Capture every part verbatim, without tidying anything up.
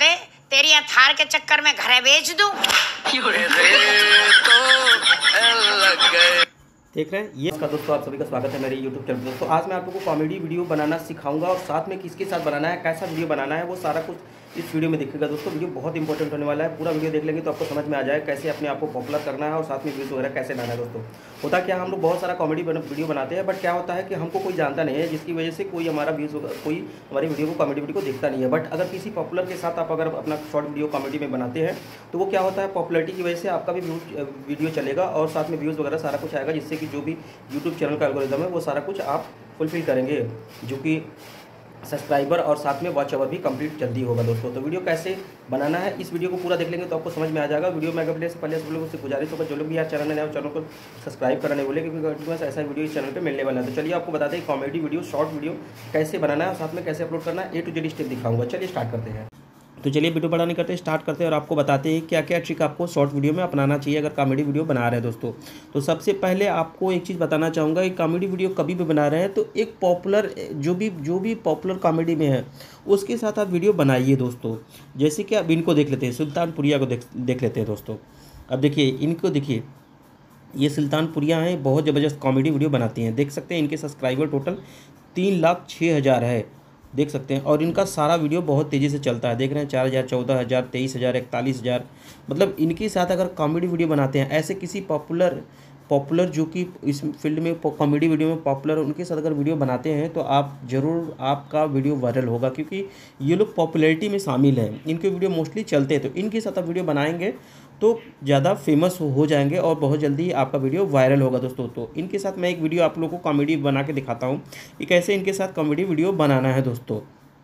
दे, तेरी अथार के चक्कर में घरे बेच दूं। देख रहे हैं ये इसका दोस्तों, आप सभी का स्वागत है मेरे यूट्यूब चैनल पर। दोस्तों आज मैं आप लोगों को कॉमेडी वीडियो बनाना सिखाऊंगा और साथ में किसके साथ बनाना है, कैसा वीडियो बनाना है, वो सारा कुछ इस वीडियो में देखिएगा। दोस्तों वीडियो बहुत इंपॉर्टेंट होने वाला है, पूरा वीडियो देख लेंगे तो आपको समझ में आ जाए कैसे अपने आप को पॉपुलर करना है और साथ में व्यूज़ वगैरह कैसे लाना है। दोस्तों होता क्या, हम लोग बहुत सारा कॉमेडी वीडियो बनाते हैं, बट क्या होता है कि हमको कोई जानता नहीं है, जिसकी वजह से कोई हमारा व्यूज़ कोई हमारी वीडियो को कॉमेडी वीडियो को देखता नहीं है। बट अगर किसी पॉपुलर के साथ आप अगर अपना शॉर्ट वीडियो कॉमेडी में बनाते हैं तो वो क्या होता है, पॉपुलरिटी की वजह से आपका भी वीडियो चलेगा और साथ में व्यूज़ वगैरह सारा कुछ आएगा, जिससे कि जो भी यूट्यूब चैनल का एल्गोरिदम है वो सारा कुछ आप फुलफिल करेंगे, जो कि सब्सक्राइबर और साथ में वॉच आवर भी कंप्लीट जल्दी होगा। दोस्तों तो वीडियो कैसे बनाना है इस वीडियो को पूरा देख लेंगे तो आपको समझ में आ जाएगा। वीडियो में अगले से पहले सब लोगों से गुजारिश होगा, जो लोग भी यार चैनल में नए चैनल को सब्सक्राइब करना नहीं बोले, क्योंकि ऐसा वीडियो इस चैनल पे मिलने वाला है। तो चलिए आपको बता दें कॉमेडी वीडियो शॉर्ट वीडियो कैसे बनाना है और साथ में कैसे अपलोड करना है, ए टू जेड स्टेप दिखाऊंगा। चलिए स्टार्ट करते हैं। तो चलिए वीडियो बड़ा नहीं करते, स्टार्ट करते हैं और आपको बताते हैं क्या क्या ट्रिक आपको शॉर्ट वीडियो में अपनाना चाहिए अगर कॉमेडी वीडियो बना रहे हैं। दोस्तों तो सबसे पहले आपको एक चीज़ बताना चाहूँगा कि कॉमेडी वीडियो कभी भी बना रहे हैं तो एक पॉपुलर जो भी जो भी पॉपुलर कॉमेडी में है उसके साथ आप वीडियो बनाइए। दोस्तों जैसे कि अब इनको देख लेते हैं, सुल्तानपुरिया को देख देख लेते हैं। दोस्तों अब देखिए इनको, देखिए ये सुल्तानपुरिया हैं, बहुत ज़बरदस्त कॉमेडी वीडियो बनाती हैं। देख सकते हैं इनके सब्सक्राइबर टोटल तीन लाख छः हज़ार है, देख सकते हैं। और इनका सारा वीडियो बहुत तेज़ी से चलता है, देख रहे हैं चार हज़ार चौदह हज़ार तेईस हज़ार इकतालीस हज़ार मतलब इनके साथ अगर कॉमेडी वीडियो बनाते हैं, ऐसे किसी पॉपुलर पॉपुलर जो कि इस फील्ड में कॉमेडी वीडियो में पॉपुलर, उनके साथ अगर वीडियो बनाते हैं तो आप ज़रूर आपका वीडियो वायरल होगा, क्योंकि ये लोग पॉपुलैरिटी में शामिल हैं, इनके वीडियो मोस्टली चलते हैं। तो इनके साथ आप वीडियो बनाएंगे तो ज़्यादा फेमस हो जाएंगे और बहुत जल्दी आपका वीडियो वायरल होगा। दोस्तों तो इनके साथ मैं एक वीडियो आप लोगों को कॉमेडी बना के दिखाता हूँ कि कैसे इनके साथ कॉमेडी वीडियो बनाना है। दोस्तों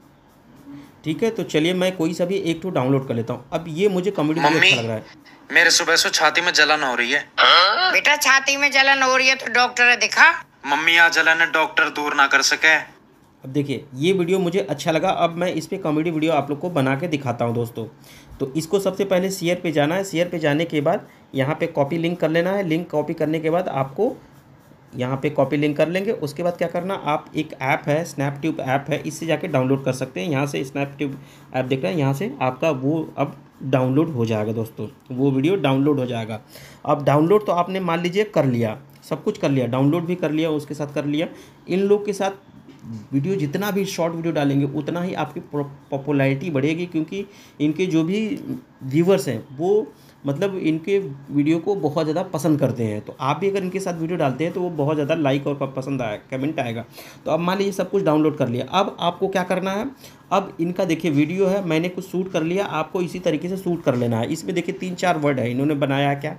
ठीक है, तो चलिए मैं कोई सा भी एक तो डाउनलोड कर लेता हूँ। अब ये मुझे कॉमेडी वीडियो अच्छा लग रहा है। मेरे सुबह से छाती में जलन हो रही है। बेटा छाती में जलन हो रही है तो डॉक्टर दिखा। मम्मी आज जलन है, डॉक्टर दूर ना कर सके। अब देखिए ये वीडियो मुझे अच्छा लगा, अब मैं इस पे कॉमेडी वीडियो आप लोग को बना के दिखाता हूँ। दोस्तों तो इसको सबसे पहले शेयर पे जाना है, शेयर पे जाने के बाद यहाँ पे कॉपी लिंक कर लेना है। लिंक कॉपी करने के बाद आपको यहाँ पे कॉपी लिंक कर लेंगे। उसके बाद क्या करना, आप एक ऐप है स्नैपट्यूब ऐप है, इससे जाके डाउनलोड कर सकते हैं। यहाँ से स्नैपट्यूब ऐप देख रहे हैं, यहाँ से आपका वो अब डाउनलोड हो जाएगा। दोस्तों वो वीडियो डाउनलोड हो जाएगा। अब डाउनलोड तो आपने मान लीजिए कर लिया, सब कुछ कर लिया, डाउनलोड भी कर लिया, उसके साथ कर लिया। इन लोग के साथ वीडियो जितना भी शॉर्ट वीडियो डालेंगे उतना ही आपकी पॉपुलैरिटी बढ़ेगी, क्योंकि इनके जो भी व्यूवर्स हैं वो मतलब इनके वीडियो को बहुत ज़्यादा पसंद करते हैं। तो आप भी अगर इनके साथ वीडियो डालते हैं तो वो बहुत ज़्यादा लाइक और पसंद आया कमेंट आएगा। तो अब मान लीजिए सब कुछ डाउनलोड कर लिया, अब आपको क्या करना है, अब इनका देखिए वीडियो है, मैंने कुछ शूट कर लिया, आपको इसी तरीके से शूट कर लेना है। इसमें देखिए तीन चार वर्ड है इन्होंने बनाया क्या,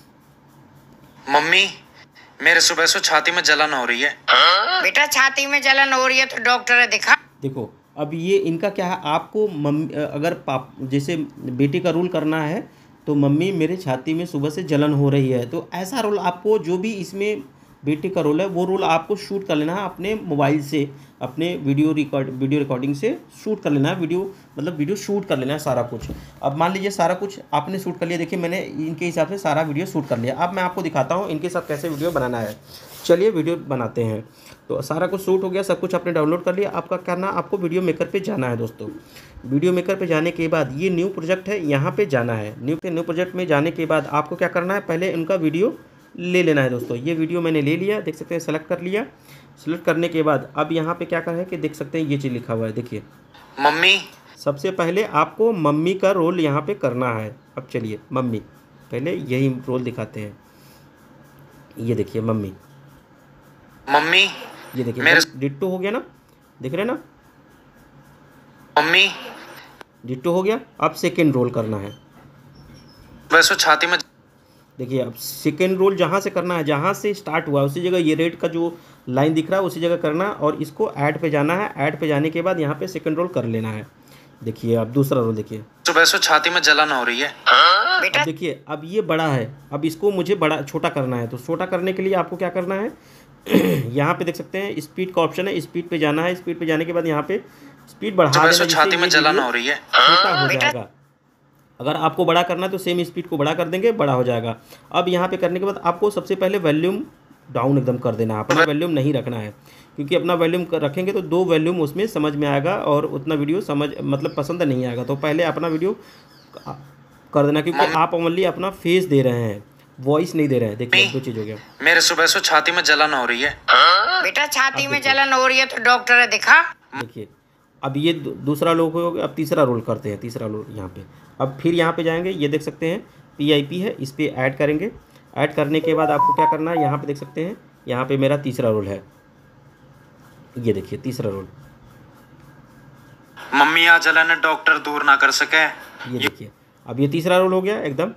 मम्मी मेरे सुबह से छाती में जलन हो रही है। बेटा छाती में जलन हो रही है तो डॉक्टर दिखा। देखो अब ये इनका क्या है, आपको मम्मी अगर पाप जैसे बेटे का रोल करना है तो मम्मी मेरे छाती में सुबह से जलन हो रही है, तो ऐसा रोल आपको जो भी इसमें बेटे का रोल है वो रोल आपको शूट कर लेना है अपने मोबाइल से, अपने वीडियो रिकॉर्ड वीडियो रिकॉर्डिंग से शूट कर लेना है। वीडियो मतलब वीडियो शूट कर लेना है सारा कुछ। अब मान लीजिए सारा कुछ आपने शूट कर लिया, देखिए मैंने इनके हिसाब से सारा वीडियो शूट कर लिया। अब मैं आपको दिखाता हूँ इनके साथ कैसे वीडियो बनाना है। चलिए वीडियो बनाते हैं। तो सारा कुछ शूट हो गया, सब कुछ आपने डाउनलोड कर लिया। आपका करना, आपको वीडियो मेकर पे जाना है। दोस्तों वीडियो मेकर पे जाने के बाद ये न्यू प्रोजेक्ट है, यहाँ पे जाना है। न्यू पे न्यू प्रोजेक्ट में जाने के बाद आपको क्या करना है, पहले इनका वीडियो ले लेना है। दोस्तों ये वीडियो मैंने ले लिया, देख सकते हैं सेलेक्ट कर लिया। सेलेक्ट करने के बाद अब यहाँ पे क्या करना है कि देख सकते हैं ये चीज़ लिखा हुआ है, देखिए मम्मी। सबसे पहले आपको मम्मी का रोल यहाँ पे करना है। अब चलिए मम्मी, पहले यही रोल दिखाते हैं। ये देखिए मम्मी मम्मी ये देखिए मेरे डिट्टो हो गया ना, दिख रहे ना मम्मी, डिट्टो हो गया। अब सेकेंड रोल करना है। वैसे छाती में देखिए अब सेकेंड रोल जहाँ से करना है, जहाँ से स्टार्ट हुआ उसी जगह ये रेड का जो लाइन दिख रहा है उसी जगह करना है और इसको ऐड पे जाना है। ऐड पे जाने के बाद यहाँ पे सेकेंड रोल कर लेना है। देखिए अब दूसरा रोल देखिए, सुबह से छाती में जलन हो रही है। अब देखिए अब ये बड़ा है, अब इसको मुझे बड़ा छोटा करना है। तो छोटा करने के लिए आपको क्या करना है, यहाँ पे देख सकते हैं स्पीड का ऑप्शन है, स्पीड पे जाना है। स्पीड पे जाने के बाद यहाँ पे स्पीड बढ़ा देना, छाती में जलन हो रही है, छोटा हो जाएगा। अगर आपको बड़ा करना है तो सेम स्पीड को बड़ा कर देंगे, बड़ा हो जाएगा। अब यहाँ पे करने के बाद आपको सबसे पहले वॉल्यूम डाउन एकदम कर देना है, अपना वॉल्यूम नहीं रखना है, क्योंकि अपना वॉल्यूम रखेंगे तो दो वॉल्यूम उसमें समझ में आएगा और उतना वीडियो समझ मतलब पसंद नहीं आएगा। तो पहले अपना वीडियो कर देना, क्योंकि आप ओनली अपना फेस दे रहे हैं, वॉइस नहीं दे रहे हैं। देखिए दो चीज़ हो गया। मेरे सुबह से छाती में जलन हो रही है। बेटा छाती में जलन हो रही है तो डॉक्टर दिखा। देखिए अब ये दू, दूसरा रोल हो गया। अब तीसरा रोल करते हैं, तीसरा रोल यहाँ पे। अब फिर यहाँ पे जाएंगे, ये देख सकते हैं पी आई पी है, इस पर ऐड करेंगे। ऐड करने के बाद आपको क्या करना है, यहाँ पे देख सकते हैं, यहाँ पे मेरा तीसरा रोल है। ये देखिए तीसरा रोल, मम्मी आ जलन है डॉक्टर दूर ना कर सके। ये देखिए अब ये तीसरा रोल हो गया एकदम।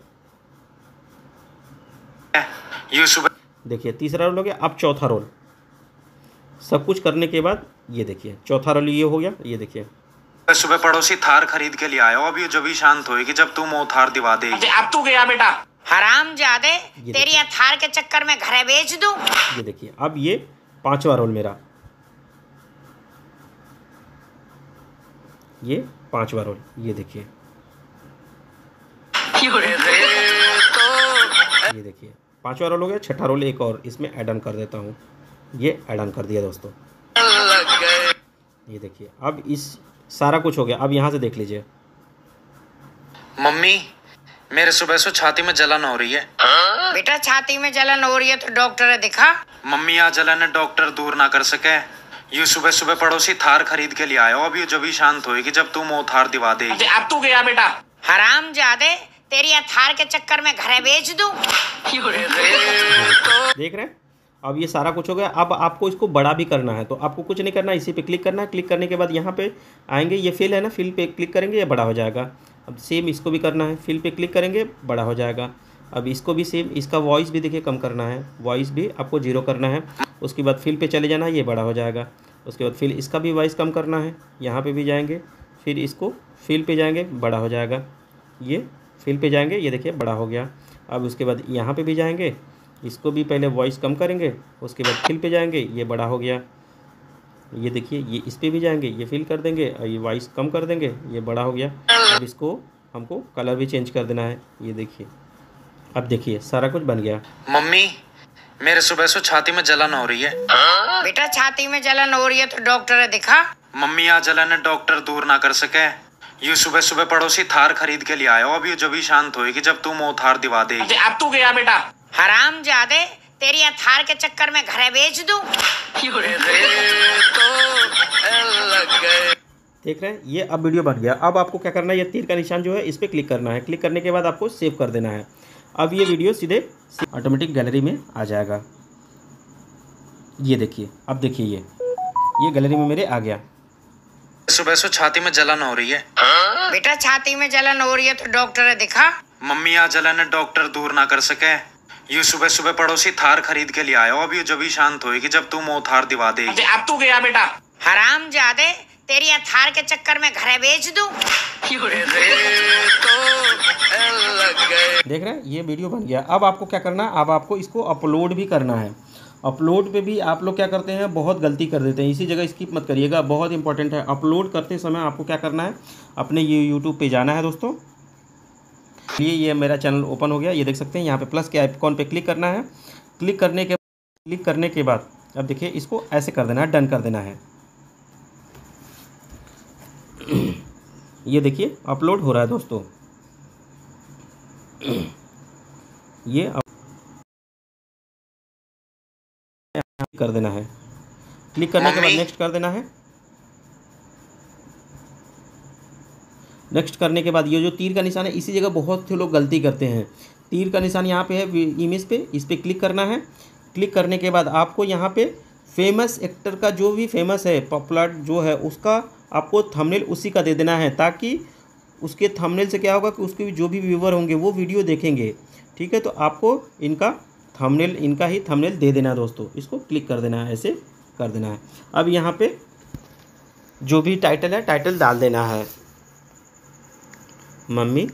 ये सुबह देखिए तीसरा रोल हो गया। अब चौथा रोल, सब कुछ करने के बाद ये देखिए चौथा रोल ये हो गया। ये देखिए सुबह पड़ोसी थार खरीद के लिए आया हो, अभी जब भी शांत होएगी जब तुम वो थार दिवा देगी। अब तू गया बेटा हराम जादे, तेरी थार के चक्कर में घरे बेच दूं। ये देखिए अब ये पांचवा रोल मेरा, ये पांचवा रोल। ये देखिए ये देखिए पांचवा रोल हो गया। छठा रोल एक और इसमें ऐड ऑन कर देता हूँ। ये ऐड ऑन कर दिया दोस्तों। ये देखिए अब इस सारा कुछ हो गया। अब यहाँ से देख लीजिए। मम्मी मेरे सुबह से छाती में जलन हो रही है। बेटा छाती में जलन हो रही है तो डॉक्टर दिखा। मम्मी आ जलन है डॉक्टर दूर ना कर सके। ये सुबह सुबह पड़ोसी थार खरीद के लिए आया हो, अभी जब भी शांत होएगी जब तुम वो थार दिवा देगी। अब तू गया बेटा हराम जादे, तेरी थार के चक्कर में घरे बेच दूं। देख रहे हैं अब ये सारा कुछ हो गया। अब आपको इसको बड़ा भी करना है, तो आपको कुछ नहीं करना है, इसी पे क्लिक करना है। क्लिक करने के बाद यहाँ पे आएंगे, ये फिल है ना, फिल पे क्लिक करेंगे, ये बड़ा हो जाएगा। अब सेम इसको भी करना है, फिल पे क्लिक करेंगे, बड़ा हो जाएगा। अब इसको भी सेम, इसका वॉइस भी देखिए कम करना है, वॉइस भी आपको जीरो करना है। उसके बाद फिल पे चले जाना है, ये बड़ा हो जाएगा। उसके बाद फिल इसका भी वॉइस कम करना है, यहाँ पर भी जाएंगे, फिर इसको फिल पे जाएंगे, बड़ा हो जाएगा। ये फिल पे जाएंगे, ये देखिए बड़ा हो गया। अब उसके बाद यहाँ पे भी जाएंगे, इसको भी पहले वॉइस कम करेंगे, उसके बाद फिल पे जाएंगे, ये बड़ा हो गया। ये देखिए ये इस पे भी जाएंगे, ये फिल कर देंगे और ये वॉइस कम कर देंगे, ये बड़ा हो गया। अब इसको हमको कलर भी चेंज कर देना है। ये देखिए अब देखिए सारा कुछ बन गया। मम्मी मेरे सुबह से छाती में जलन हो रही है। बेटा छाती में जलन हो रही है तो डॉक्टर दिखा। मम्मी आ जलन है डॉक्टर दूर ना कर सके। ये सुबह सुबह पड़ोसी थार खरीद के लिए आया हो, अभी जब भी शांत होएगी जब तुम वो थार दिवा देगी। अब तू गया बेटा हराम जादे, तेरी थार के चक्कर में घरे बेच दूं। देख रहे हैं ये अब वीडियो बन गया। अब आपको क्या करना है, ये तीर का निशान जो है इस पर क्लिक करना है। क्लिक करने के बाद आपको सेव कर देना है। अब ये वीडियो सीधे ऑटोमेटिक गैलरी में आ जाएगा। ये देखिए अब देखिए ये ये गैलरी में मेरे आ गया। सुबह से छाती में जलन हो रही है। बेटा छाती में जलन हो रही है तो डॉक्टर दिखा। मम्मी आ जलन है डॉक्टर दूर ना कर सके। ये सुबह सुबह पड़ोसी थार खरीद के लिए आया हो, अभी जब भी शांत होएगी जब तुम वो थार दिवा देगी। अब तू गया बेटा हराम जादे, तेरी थार के चक्कर में घरे बेच दूं। देख रहे हैं ये वीडियो बन गया। अब आपको क्या करना है, अब आपको इसको अपलोड भी करना है। अपलोड पे भी आप लोग क्या करते हैं, बहुत गलती कर देते हैं। इसी जगह स्किप मत करिएगा, बहुत इंपॉर्टेंट है। अपलोड करते समय आपको क्या करना है, अपने ये यूट्यूब पे जाना है दोस्तों। ये ये मेरा चैनल ओपन हो गया, ये देख सकते हैं। यहाँ पे प्लस के आइकॉन पे क्लिक करना है। क्लिक करने के क्लिक करने के बाद अब देखिए इसको ऐसे कर देना है, डन कर देना है। ये देखिए अपलोड हो रहा है दोस्तों। ये कर देना है। क्लिक करने के बाद नेक्स्ट कर देना है। नेक्स्ट करने के बाद ये जो तीर का निशान है, इसी जगह बहुत से लोग गलती करते हैं। तीर का निशान यहाँ पे है इमेज पे, इस पर क्लिक करना है। क्लिक करने के बाद आपको यहाँ पे फेमस एक्टर का जो भी फेमस है, पॉपुलर जो है, उसका आपको थंबनेल उसी का दे देना है, ताकि उसके थंबनेल से क्या होगा कि उसके जो भी व्यूवर होंगे वो वीडियो देखेंगे। ठीक है, तो आपको इनका थंबनेल इनका ही थंबनेल दे देना है दोस्तों। इसको क्लिक कर देना है, ऐसे कर देना है। अब यहाँ पे जो भी टाइटल है, टाइटल डाल देना है, मम्मी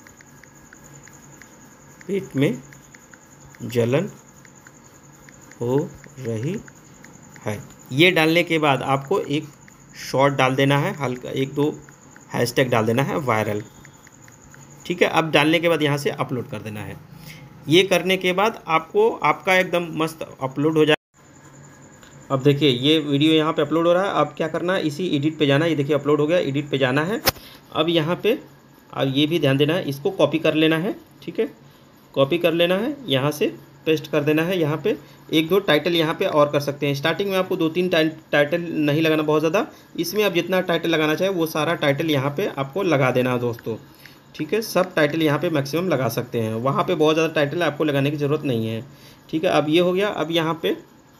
पेट में जलन हो रही है। ये डालने के बाद आपको एक शॉर्ट डाल देना है, हल्का एक दो हैशटैग डाल देना है, वायरल। ठीक है, अब डालने के बाद यहाँ से अपलोड कर देना है। ये करने के बाद आपको आपका एकदम मस्त अपलोड हो जाए। अब देखिए ये वीडियो यहाँ पे अपलोड हो रहा है। अब क्या करना है, इसी एडिट पे जाना है। ये देखिए अपलोड हो गया, एडिट पे जाना है। अब यहाँ पे अब ये भी ध्यान देना है, इसको कॉपी कर लेना है, ठीक है, कॉपी कर लेना है, यहाँ से पेस्ट कर देना है। यहाँ पे एक दो टाइटल यहाँ पे और कर सकते हैं। स्टार्टिंग में आपको दो तीन टाइटल नहीं लगाना बहुत ज़्यादा, इसमें आप जितना टाइटल लगाना चाहे वो सारा टाइटल यहाँ पे आपको लगा देना है दोस्तों, ठीक है। सब टाइटल यहाँ पे मैक्सिमम लगा सकते हैं, वहाँ पे बहुत ज़्यादा टाइटल आपको लगाने की ज़रूरत नहीं है, ठीक है। अब ये हो गया। अब यहाँ पे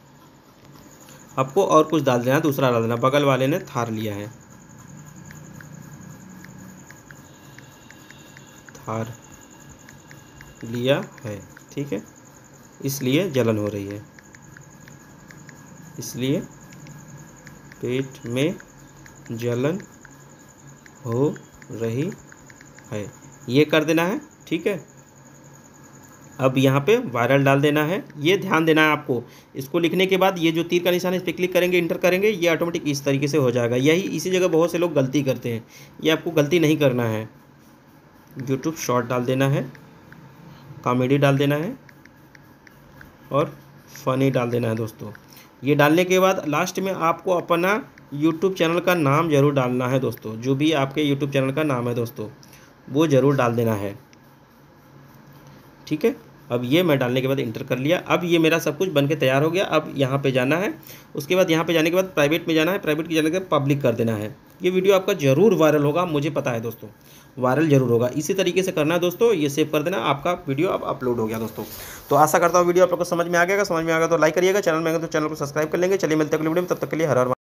आपको और कुछ डाल देना, दूसरा डाल देना। बगल वाले ने थार लिया है, थार लिया है, ठीक है, इसलिए जलन हो रही है, इसलिए पेट में जलन हो रही है, ये कर देना है, ठीक है। अब यहाँ पे वायरल डाल देना है। ये ध्यान देना है आपको, इसको लिखने के बाद ये जो तीर का निशान है इस पर क्लिक करेंगे, इंटर करेंगे, ये ऑटोमेटिक इस तरीके से हो जाएगा। यही इसी जगह बहुत से लोग गलती करते हैं, ये आपको गलती नहीं करना है। यूट्यूब शॉर्ट डाल देना है, कॉमेडी डाल देना है और फनी डाल देना है दोस्तों। ये डालने के बाद लास्ट में आपको अपना यूट्यूब चैनल का नाम ज़रूर डालना है दोस्तों, जो भी आपके यूट्यूब चैनल का नाम है दोस्तों वो ज़रूर डाल देना है, ठीक है। अब ये मैं डालने के बाद इंटर कर लिया। अब ये मेरा सब कुछ बन के तैयार हो गया। अब यहाँ पे जाना है, उसके बाद यहाँ पे जाने के बाद प्राइवेट में जाना है, प्राइवेट के जाने के बाद पब्लिक कर देना है। ये वीडियो आपका ज़रूर वायरल होगा, मुझे पता है दोस्तों, वायरल ज़रूर होगा। इसी तरीके से करना है दोस्तों। ये सेव कर देना, आपका वीडियो अब अपलोड हो गया दोस्तों। तो आशा करता हूँ वीडियो आप लोग को समझ में आ गया। समझ में आ गया तो लाइक करिएगा, चैनल में आएगा तो चैनल को सब्सक्राइब कर लेंगे। चलिए मिलते हैं अगली वीडियो में, तब तक के लिए हर हर